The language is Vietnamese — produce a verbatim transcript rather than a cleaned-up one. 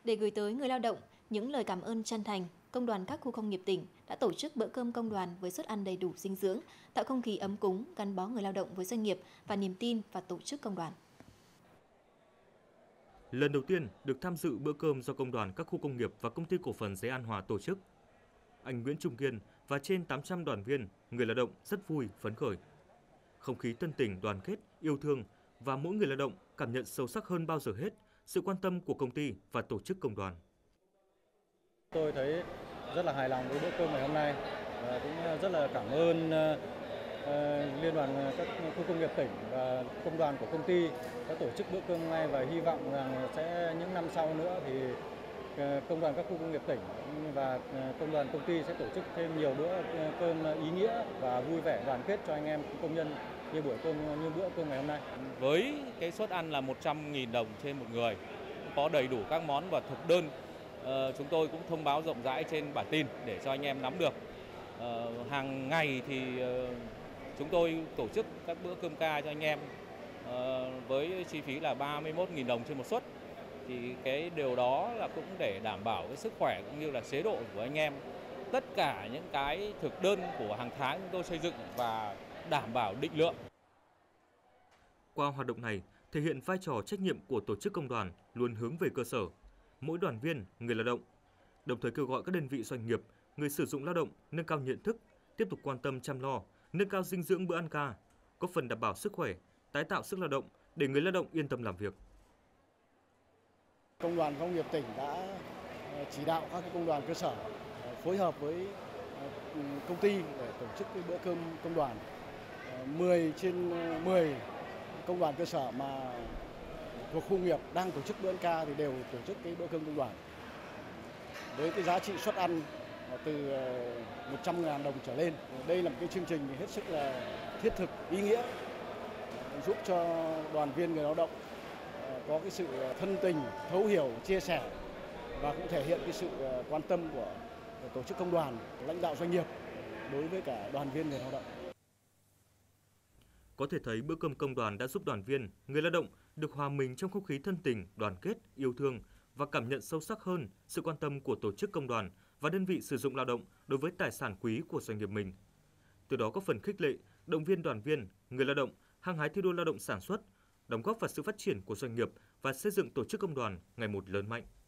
Để gửi tới người lao động những lời cảm ơn chân thành, Công đoàn các khu công nghiệp tỉnh đã tổ chức bữa cơm công đoàn với suất ăn đầy đủ dinh dưỡng, tạo không khí ấm cúng, gắn bó người lao động với doanh nghiệp và niềm tin vào tổ chức công đoàn. Lần đầu tiên được tham dự bữa cơm do Công đoàn các khu công nghiệp và Công ty cổ phần Giấy An Hòa tổ chức, anh Nguyễn Trung Kiên và trên tám trăm đoàn viên, người lao động rất vui, phấn khởi. Không khí thân tình, đoàn kết, yêu thương và mỗi người lao động cảm nhận sâu sắc hơn bao giờ hết sự quan tâm của công ty và tổ chức công đoàn. Tôi thấy rất là hài lòng với bữa cơm ngày hôm nay và cũng rất là cảm ơn uh, Liên đoàn các khu công nghiệp tỉnh và công đoàn của công ty đã tổ chức bữa cơm hôm nay, và hy vọng rằng sẽ những năm sau nữa thì công đoàn các khu công nghiệp tỉnh và công đoàn công ty sẽ tổ chức thêm nhiều bữa cơm ý nghĩa và vui vẻ đoàn kết cho anh em công nhân như buổi cơm như bữa cơm ngày hôm nay. Với cái suất ăn là một trăm nghìn đồng trên một người, có đầy đủ các món và thực đơn. Uh, chúng tôi cũng thông báo rộng rãi trên bản tin để cho anh em nắm được. Uh, hàng ngày thì uh, chúng tôi tổ chức các bữa cơm ca cho anh em uh, với chi phí là ba mươi mốt nghìn đồng trên một suất. Thì cái điều đó là cũng để đảm bảo cái sức khỏe cũng như là chế độ của anh em. Tất cả những cái thực đơn của hàng tháng chúng tôi xây dựng và đảm bảo định lượng. Qua hoạt động này, thể hiện vai trò trách nhiệm của tổ chức công đoàn luôn hướng về cơ sở, mỗi đoàn viên, người lao động, đồng thời kêu gọi các đơn vị doanh nghiệp, người sử dụng lao động nâng cao nhận thức, tiếp tục quan tâm chăm lo, nâng cao dinh dưỡng bữa ăn ca, góp phần đảm bảo sức khỏe, tái tạo sức lao động để người lao động yên tâm làm việc. Công đoàn công nghiệp tỉnh đã chỉ đạo các công đoàn cơ sở phối hợp với công ty để tổ chức cái bữa cơm công đoàn. mười trên mười công đoàn cơ sở mà thuộc khu nghiệp đang tổ chức bữa ăn ca thì đều tổ chức cái bữa cơm công đoàn. Với cái giá trị suất ăn từ một trăm nghìn đồng trở lên. Đây là một cái chương trình hết sức là thiết thực, ý nghĩa, giúp cho đoàn viên người lao động có cái sự thân tình, thấu hiểu, chia sẻ và cũng thể hiện cái sự quan tâm của tổ chức công đoàn, lãnh đạo doanh nghiệp đối với cả đoàn viên người lao động. Có thể thấy bữa cơm công đoàn đã giúp đoàn viên, người lao động được hòa mình trong không khí thân tình, đoàn kết, yêu thương và cảm nhận sâu sắc hơn sự quan tâm của tổ chức công đoàn và đơn vị sử dụng lao động đối với tài sản quý của doanh nghiệp mình. Từ đó có phần khích lệ, động viên đoàn viên, người lao động hăng hái thi đua lao động sản xuất, đóng góp vào sự phát triển của doanh nghiệp và xây dựng tổ chức công đoàn ngày một lớn mạnh.